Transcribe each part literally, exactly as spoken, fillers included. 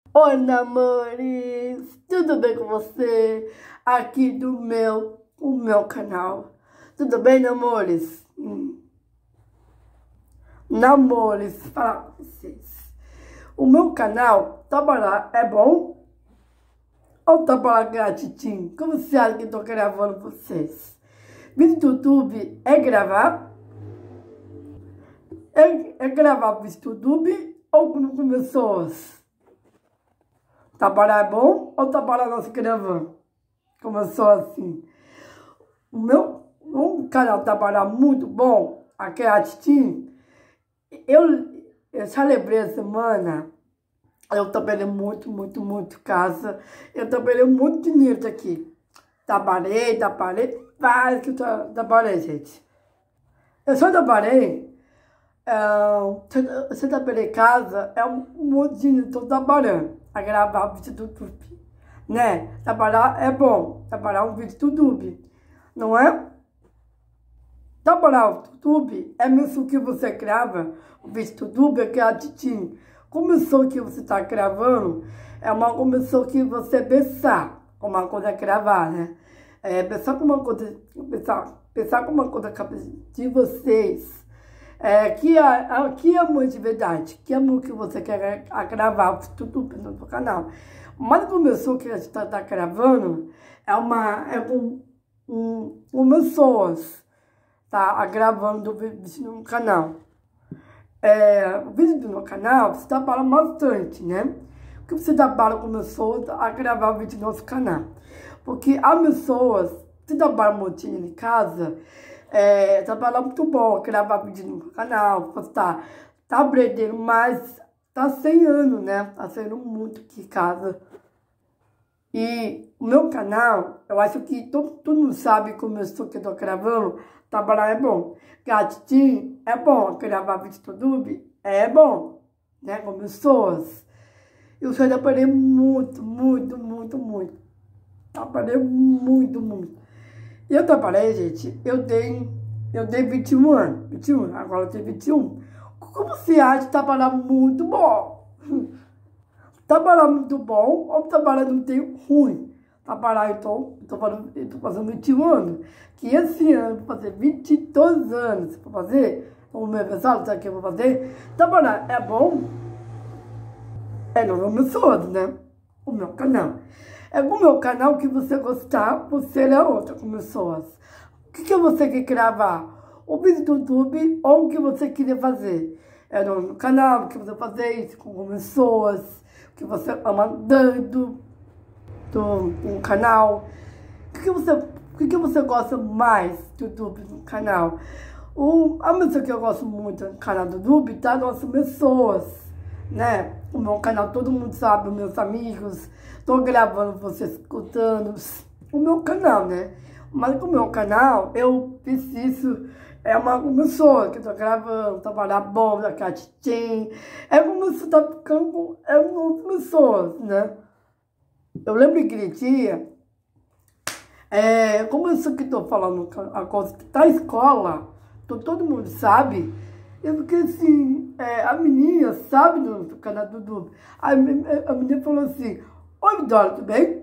Oi, namores! Tudo bem com você? Aqui do meu, o meu canal. Tudo bem, namores? Hum. Namores, falar com vocês. O meu canal, trabalhar é bom? Ou trabalhar gratitinho? Como você acha que eu tô gravando vocês? Vídeo do YouTube é gravar? É, é gravar vídeo do YouTube ou quando começou? Trabalhar é bom ou trabalhar nós gravando? Começou assim. O meu um canal trabalhar muito bom, aqui é a Titim. Eu, eu celebrei a semana. Eu trabalhei muito, muito, muito casa. Eu trabalhei muito dinheiro aqui. Trabalhei, trabalhei, vários que eu tra trabalhei, gente. Eu só trabalhei. É, se eu trabalhei em casa, é um monte de dinheiro que eu tô trabalhando. A gravar vídeo do YouTube, né? Trabalhar é bom, trabalhar um vídeo do YouTube, não é? Trabalhar o YouTube é mesmo que você grava o vídeo do YouTube, é que a Titim começou que você tá gravando, é uma começou que você pensar com uma coisa gravar, né? É, pensar com uma coisa, pensar, pensar com uma coisa de vocês. É, que, é, que amor de verdade, que amor que você quer gravar tudo no seu canal. Mas começou que a gente está tá gravando, é uma, é com um, um, pessoas, tá gravando o vídeo no canal. É, o vídeo do meu canal, você trabalha bastante, né? Porque você trabalha com pessoas a gravar o vídeo do nosso canal. Porque as pessoas, você trabalha muito em casa, É, trabalhar muito bom, gravar vídeo no canal, postar, tá aprendendo, mas tá sem ano, né? Tá sendo muito que casa. E o meu canal, eu acho que todo, todo mundo sabe como eu estou que eu tô gravando, trabalhar é bom. Gatinho é bom, gravar vídeo no YouTube é bom, né? Com pessoas. Eu já trabalhei muito, muito, muito, muito. Trabalhei muito, muito. Eu trabalhei, gente, eu tenho, eu tenho vinte e um anos, vinte e um, agora eu tenho vinte e um. Como você acha trabalhar muito bom? Trabalhar muito bom ou trabalhar não tem ruim? Trabalhar, então, eu tô fazendo, eu tô fazendo vinte e um anos, que esse ano eu vou fazer vinte e dois anos, vou fazer, o meu aniversário, sabe o que eu vou fazer? Trabalhar é bom? É não me pessoas, né? O meu canal. É com o meu canal que você gostar, você é outra com pessoas. O que, que você quer gravar? O vídeo do YouTube ou o que você queria fazer? É no canal que você fazer isso com pessoas, que você ama dando do um canal. O que, que, você, o que, que você gosta mais do YouTube no canal? O, a pessoa que eu gosto muito no canal do YouTube tá nossas pessoas, né? O meu canal, todo mundo sabe, os meus amigos, tô gravando vocês escutando o meu canal, né? Mas com o meu canal, eu preciso, é uma pessoa que eu tô gravando, trabalhar bom, da Titim, é como você tá ficando, é uma pessoas, né? Eu lembro que dia, é, como isso que tô falando, a coisa que tá na escola, todo mundo sabe. Eu fiquei assim, é, a menina, sabe, no canal do YouTube, a, a menina falou assim, oi, Dora, tudo bem?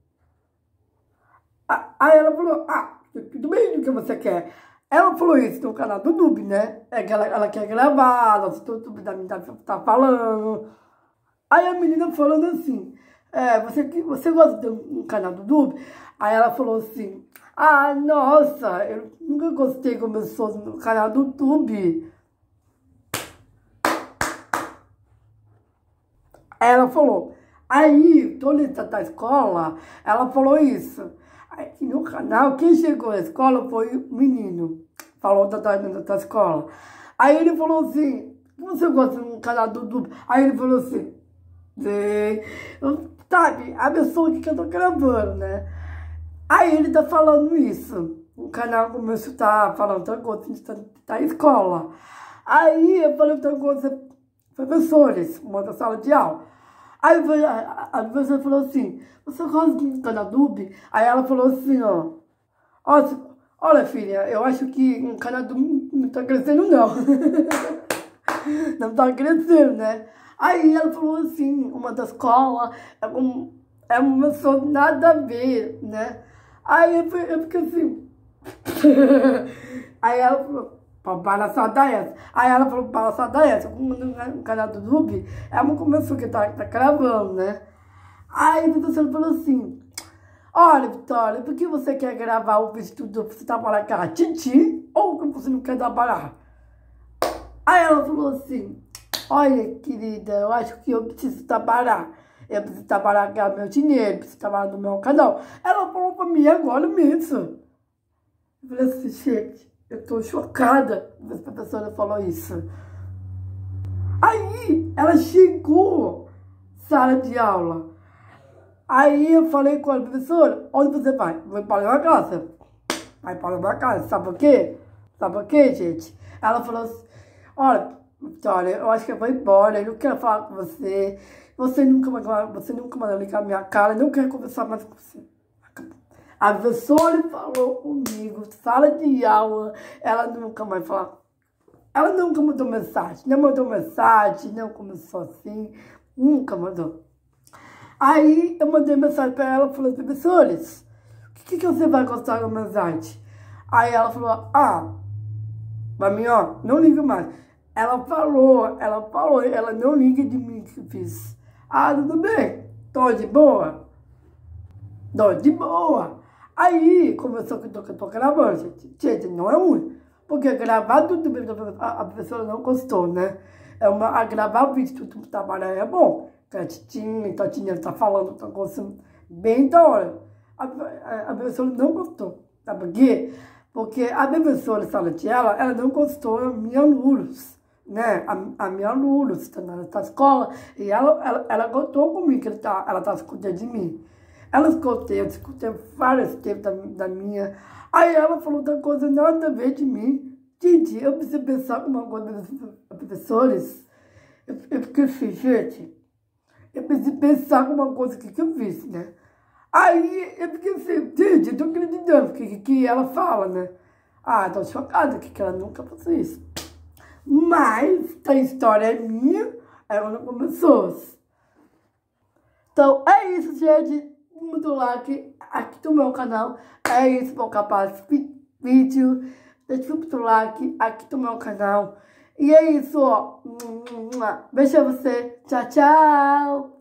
Aí ela falou, ah, tudo bem, o que você quer? Ela falou isso no canal do YouTube, né? É que ela, ela quer gravar, nosso YouTube da menina tá, tá falando. Aí a menina falando assim, é, você, você gosta de um canal do YouTube? Aí ela falou assim, ah, nossa, eu nunca gostei como eu sou no canal do YouTube. Ela falou, aí, toda da escola, ela falou isso. Aí, no canal, quem chegou na escola foi o menino, falou da, da, da escola. Aí ele falou assim, você gosta do canal do YouTube? Aí ele falou assim, sabe, a pessoa que eu tô gravando, né? Aí ele tá falando isso, o canal começou a tá falando outra coisa, tá, tá na escola. Aí eu falei outra coisa, professores, uma da sala de aula. Aí a, a professora falou assim, você gosta do canal do YouTube? Aí ela falou assim, ó, olha, olha filha, eu acho que o canal do YouTube não tá crescendo não. Não tá crescendo, né? Aí ela falou assim, uma da escola, é uma, é uma pessoa nada a ver, né? Aí eu, eu fiquei assim. Aí ela falou, palhaçada essa. Aí ela falou, palhaçada essa, no canal do YouTube, ela começou que tá, tá gravando, né? Aí a professora falou assim, olha, Vitória, por que você quer gravar o vídeo do você trabalhar com a Titi ou que você não quer trabalhar? Aí ela falou assim, olha, querida, eu acho que eu preciso trabalhar. Eu preciso trabalhar, ganhar meu dinheiro, preciso trabalhar no meu canal. Ela falou pra mim agora mesmo. Eu falei assim, gente, eu tô chocada que a professora falou isso. Aí ela chegou, sala de aula. Aí eu falei com ela, professora, onde você vai? Vou para a casa. Vai para a casa, sabe por quê? Sabe por quê, gente? Ela falou assim, olha, Vitória, eu acho que eu vou embora, eu não quero falar com você. Você nunca mais, você nunca mais ligar a minha cara, eu não quero conversar mais com você. A professora falou comigo, sala de aula, ela nunca mais falou. Ela nunca mandou mensagem, não mandou mensagem, não começou assim, nunca mandou. Aí eu mandei mensagem para ela, falei, professores, o que, que você vai gostar da mensagem? Aí ela falou, ah, pra mim, ó, não liga mais. Ela falou, ela falou, ela não liga de mim que eu fiz. Ah, tudo bem, tô de boa. Tô de boa. Aí começou que eu tô, que eu tô gravando, gente. Gente, não é ruim. Porque gravar tudo, a, a professora não gostou, né? É uma, a gravar o vídeo tudo trabalhar é bom. Que a Titinha, a Titinha tá falando, tá gostando bem da hora. A, a, a professora não gostou. Sabe por quê? Porque a professora, sala de aula, ela não gostou da minha alunos. Né, a, a minha aluna está na, na escola, e ela, ela, ela gostou comigo, que ela tá, ela tá escutando de mim. Ela escutei, eu escutei várias tempos da, da minha. Aí ela falou da coisa nada a ver de mim. Didi, eu preciso pensar uma coisa, professores. Eu, eu fiquei assim, gente, eu preciso pensar uma coisa que, que eu fiz, né? Aí eu fiquei assim, Didi, eu tô acreditando que, que ela fala, né? Ah, tô chocada que, que ela nunca fez isso. Mas a história é minha, ela não começou. Então é isso, gente. Muito like aqui no meu canal. É isso, meu capaz vídeo. Deixa muito like aqui no meu canal. E é isso, ó. Beijo a você. Tchau, tchau.